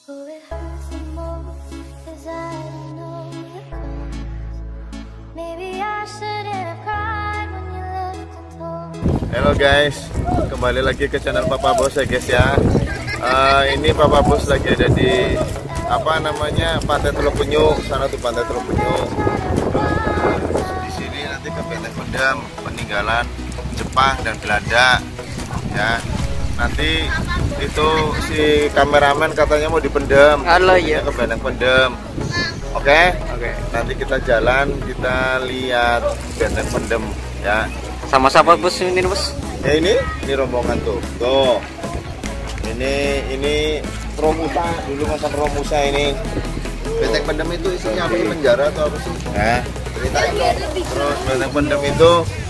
Halo guys, kembali lagi ke channel Papa Bos ya guys ya. Ini Papa Bos lagi ada di Pantai Teluk Penyu. Sana tuh Pantai Teluk Penyu. Di sini nanti ke Benteng Pendem, peninggalan Jepang dan Belanda ya. Nanti itu si kameramen katanya mau dipendem. Halo ya, ke Benteng Pendem. Oke? Nanti kita jalan, kita lihat Benteng Pendem ya. Sama siapa bos ini bos? Ya ini rombongan tuh. Tuh. Ini Romusa, dulu makan Romusa ini. Benteng Pendem itu isinya apa sih, penjara atau apa sih? Nah, ceritain dong. Terus Benteng Pendem itu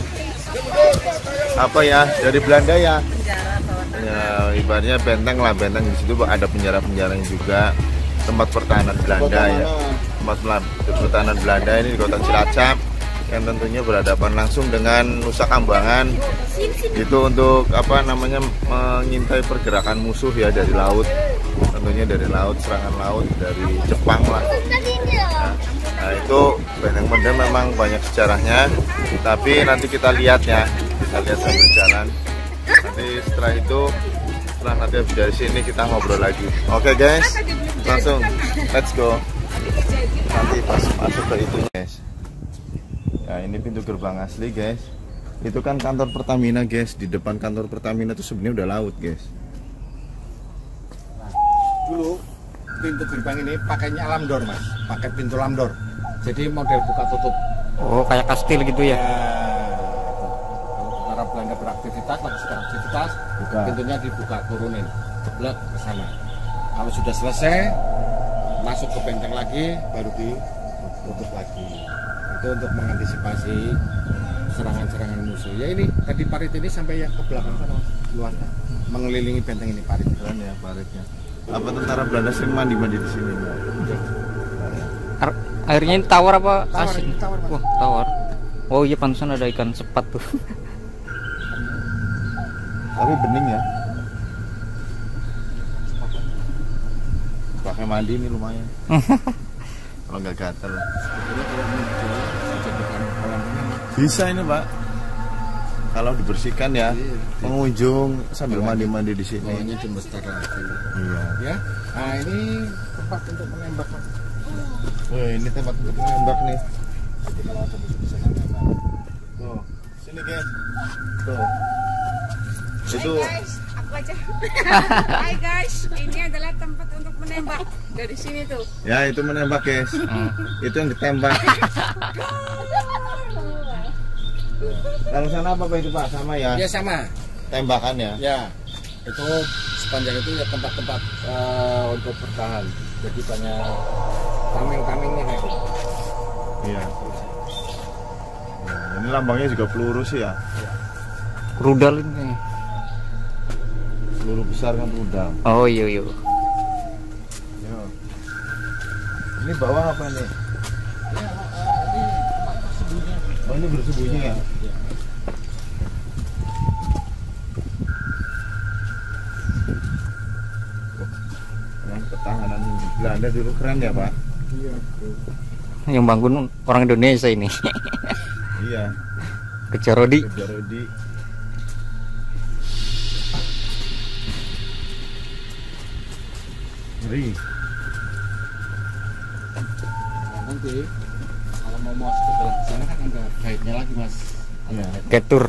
apa ya? Dari Belanda ya. Ya, ibaratnya benteng lah, benteng di situ ada penjara-penjaranya juga. Tempat pertahanan Belanda ya. Tempat pertahanan Belanda ini di Kota Cilacap. Yang tentunya berhadapan langsung dengan Nusa Kambangan itu untuk mengintai pergerakan musuh ya dari laut, tentunya dari laut, serangan laut dari Jepang lah. Nah itu Benteng Pendem memang banyak sejarahnya, tapi nanti kita lihat ya, kita lihat sambil jalan. Nanti setelah itu, setelah nanti habis dari sini kita ngobrol lagi. Oke guys, langsung let's go. Nanti pas masuk ke itunya guys. Ya ini pintu gerbang asli guys. Itu kan kantor Pertamina guys. Di depan kantor Pertamina itu sebenarnya udah laut guys. Nah, dulu pintu gerbang ini pakainya lamdor mas, pakai pintu lamdor. Jadi model buka tutup. Oh kayak kastil gitu ya? Kalau para Belanda beraktivitas, pintunya dibuka turunin, blok ke sana. Kalau sudah selesai, masuk ke benteng lagi, baru ditutup lagi. Itu untuk mengantisipasi serangan-serangan musuh. Ya ini tadi parit ini sampai yang ke belakang sana luasnya, mengelilingi benteng ini parit. Keren ya paritnya. Apa tentara Belanda sering mandi di sini? Airnya ini tawar apa asin? Tawar, wah tawar. Oh iya pantesan ada ikan sepat tuh. Tapi bening ya. Pakai mandi ini lumayan. Kalau nggak gatel. Bisa ini Pak. Kalau dibersihkan ya, pengunjung sambil mandi-mandi di sini. Ini dimestar lagi. Iya. Ya. Nah ini tempat untuk menembak. Wah ini tempat untuk menembak nih. Tuh, sini guys. Tuh. Itu. Aku aja. Hai guys, ini adalah tempat untuk menembak dari sini tuh. Ya itu menembak guys. Itu yang ditembak. Kalau sana apa Pak itu Pak? Sama ya? Ya sama. Tembakan ya? Ya. Itu sepanjang itu ya tempat-tempat untuk bertahan. Jadi banyak tameng-tamengnya kayak gitu. Iya. Nah, ini lambangnya juga peluru sih ya? Ya. Rudal ini. Peluru besar kan rudal. Oh iya. Yo. Ini bawah apa nih? Ya, ini tempat bersembunyi. Oh ini bersembunyi ya? Pertahanan Belanda dulu keren ya Pak? Iya. Yang bangun orang Indonesia ini. Iya. Kejarodi. Ngeri. Nanti kalau mau masuk ke dalam sana kan ada guide-nya lagi mas. Iya. Ketur.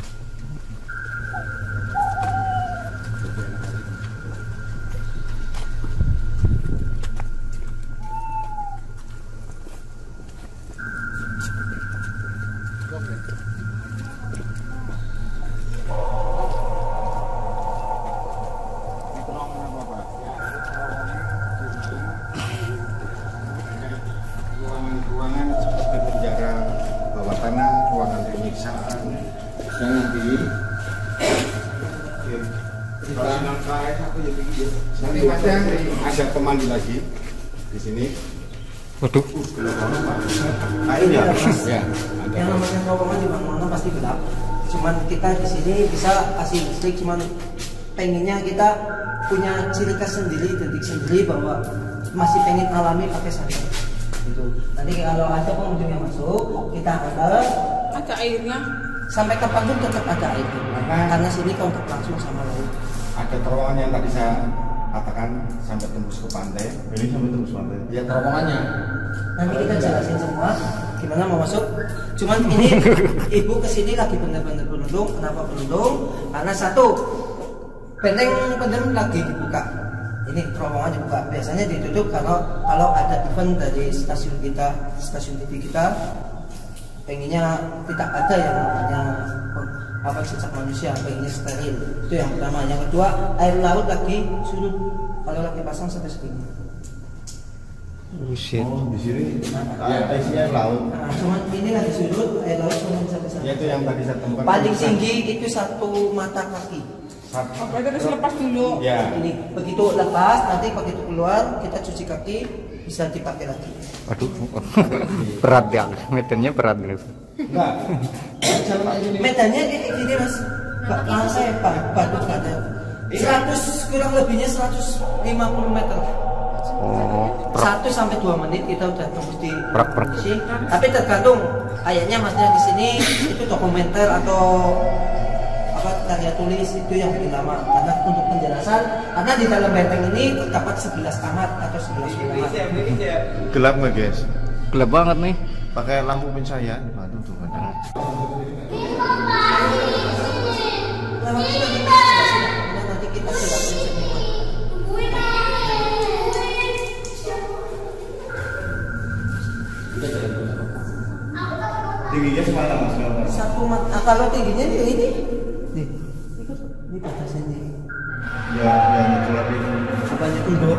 Ruangan seperti penjara bawah tanah, ruangan penyiksaan. Dan nanti ada pemandu lagi di sini. Waduh. Air ya? Ya, ada. Yang namanya terowongan di mana-mana pasti gelap. Cuman kita di sini bisa kasih listrik, cuman pengennya kita punya ciri khas sendiri, identik sendiri bahwa masih pengen alami pakai sandal. Gitu. Nanti kalau ada pengunjung yang masuk, kita antar Ada airnya. sampai kapanpun tetap ada air. Karena sini kontak langsung sama laut. Ada terowongan yang tadi saya katakan sampai tembus ke pantai. Ini sampai tembus pantai. Ya terowongannya. Nanti kita jelasin semua gimana mau masuk. Cuman ini ibu kesini lagi bener-bener beruntung. Kenapa beruntung? Karena satu, benteng lagi dibuka. Ini terowongan dibuka. Biasanya ditutup kalau ada event dari stasiun kita, stasiun TV kita, pengennya tidak ada yang namanya jejak manusia, pengennya steril. Itu yang pertama. Yang kedua, air laut lagi surut. Kalau lagi pasang sampai segini. Buset. Oh, di sini isinya laut. Nah, cuman ini lagi surut, air laut cuma sampai sana. Ya itu yang tadi saya temukan. Paling tinggi itu 1 mata kaki. Oke, terus lepas dulu. Ya. Ini begitu lepas, nanti begitu keluar kita cuci kaki, bisa dipakai lagi. Waduh, berat ya, medannya berat gitu. Enggak. Jalan aja nih. Medannya kayak gini mas, saya batu ada 100 kurang lebihnya 150 meter. Oh, 1 sampai 2 menit kita udah tembus di Prak. sini. Tapi tergantung ayahnya masnya di sini itu dokumenter atau karya tulis itu yang lebih lama. Karena untuk penjelasan, karena di dalam benteng ini terdapat 11 kamar atau 11 ruangan. Gelap nggak guys? gelap banget nih. Pakai lampu pencahayaan. Waduh tuh kan. Nanti kita jelasin semua. Tingginya semana mas? Kalau tingginya ini batasnya ini. Ya, yang itu lagi. Apanya untuk?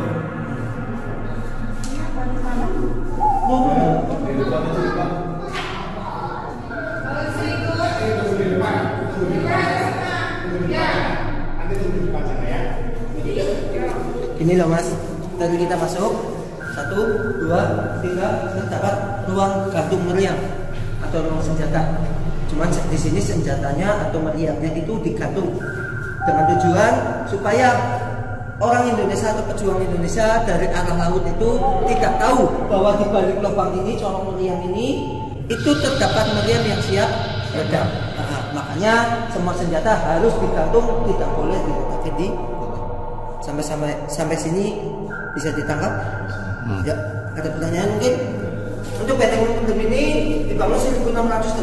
Ini loh mas, tadi kita masuk 1, 2, 3, terdapat ruang gantung meriam atau ruang senjata. Cuman di sini senjatanya atau meriamnya itu digantung dengan tujuan supaya orang Indonesia atau pejuang Indonesia dari arah laut itu tidak tahu bahwa di balik lubang ini, colong meriam ini itu terdapat meriam yang siap meledak. Nah, makanya semua senjata harus digantung, tidak boleh diletakkan di sampai sini bisa ditangkap. Ya, ada pertanyaan mungkin? Untuk benteng pendem ini dibangun 1686.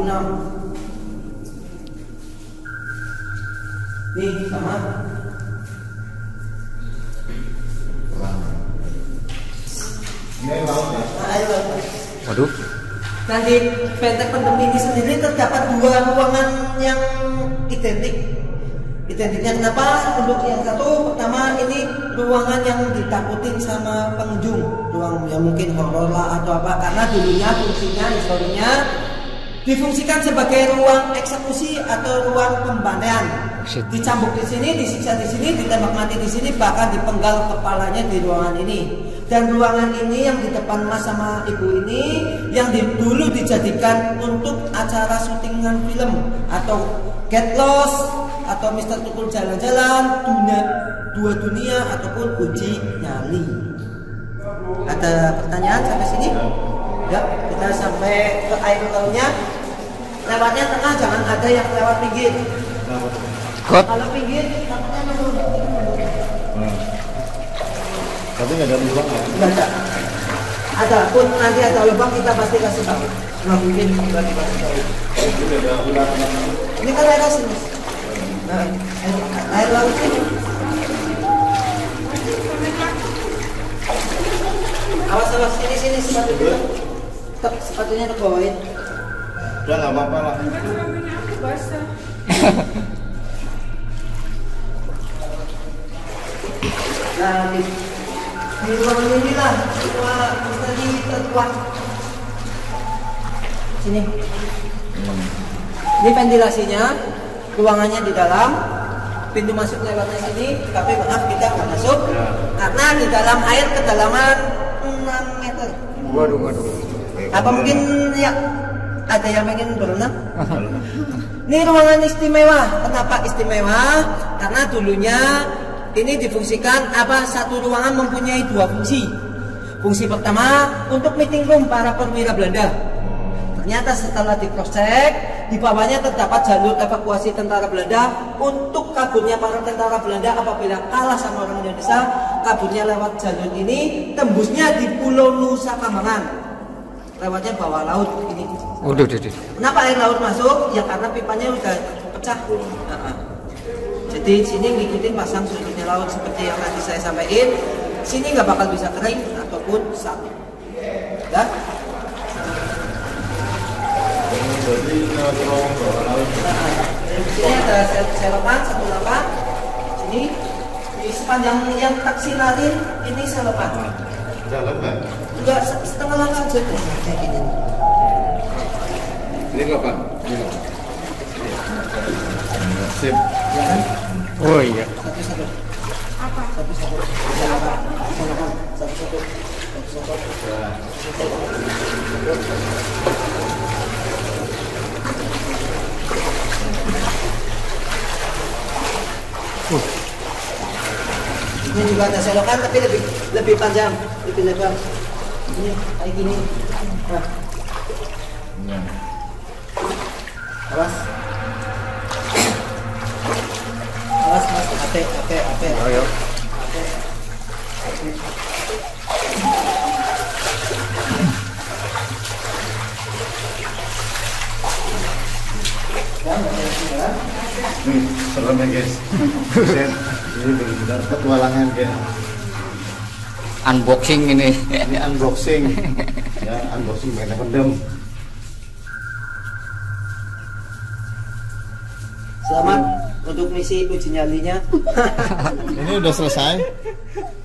Nih sama. Ini air laut ya? Air laut. Waduh, Nah di benteng pendem ini sendiri terdapat 2 ruangan yang identik. Identiknya kenapa? Untuk yang satu, pertama ini ruangan yang ditakutin sama pengunjung, ruang yang mungkin horor lah atau apa, karena dulunya fungsinya, historinya difungsikan sebagai ruang eksekusi atau ruang pembantaian. Dicambuk di sini, disiksa di sini, ditembak mati di sini, bahkan dipenggal kepalanya di ruangan ini. Dan ruangan ini yang di depan mas sama ibu ini yang dulu dijadikan untuk acara syutingan film atau Get Lost atau Mister Tukul Jalan-Jalan, Dua Dunia ataupun Uji Nyali. Ada pertanyaan sampai sini? Ya, kita sampai ke air lautnya. Lewatnya tengah, jangan ada yang lewat pinggir. kot. Kalau pinggir, takutnya nembus. Tapi nggak ada lubang ya? Nggak ada. Ada pun nanti ada lubang kita pasti kasih tahu. Nggak mungkin nggak dikasih tahu. Ini kan air asin. Nah, air laut ini. Awas sini sepatunya. Sepatunya terbawain. Udah nggak apa-apa lah. Namanya aku basah. Nah, di ruangan inilah tadi terkuat. Sini. Ini ventilasinya, ruangannya di dalam, pintu masuk lewatnya sini. Tapi maaf kita nggak masuk karena di dalam air kedalaman 6 meter. Waduh. Apa mungkin ya ada yang pengen berenang? Ini ruangan istimewa. Kenapa istimewa? Karena dulunya ini difungsikan satu ruangan mempunyai dua fungsi. Fungsi pertama untuk meeting room para perwira Belanda. Ternyata setelah di cross check, di bawahnya terdapat jalur evakuasi tentara Belanda untuk kaburnya para tentara Belanda apabila kalah sama orang Indonesia. Kaburnya lewat jalur ini, tembusnya di Pulau Nusa Kambangan, lewatnya bawah laut ini. Udah. Kenapa air laut masuk? Ya karena pipanya udah pecah. Jadi sini ngikutin pasang surutnya laut seperti yang tadi saya sampaikan. Sini nggak bakal bisa kering ataupun satu. Ya. Sini ada selokan, satu lapan. Sini di sepanjang yang taksi larin ini selokan. Dalam kan? Enggak, setengah lapan saja kayak gini. Ini kapan? Sip. Ya kan? Oh iya. Satu-satu. Apa? Satu-satu. Selokan. Satu-satu. Ini juga ada selokan tapi lebih panjang, lebih lebar. Ini kayak gini. Nah. Awas. Awas mas, ape. Ayo. Serem ya guys. Ini benar-benar petualangan guys. Unboxing ini. Ini unboxing. Ya, unboxing mainan pendem. Selamat untuk misi uji nyalinya. Ini udah selesai.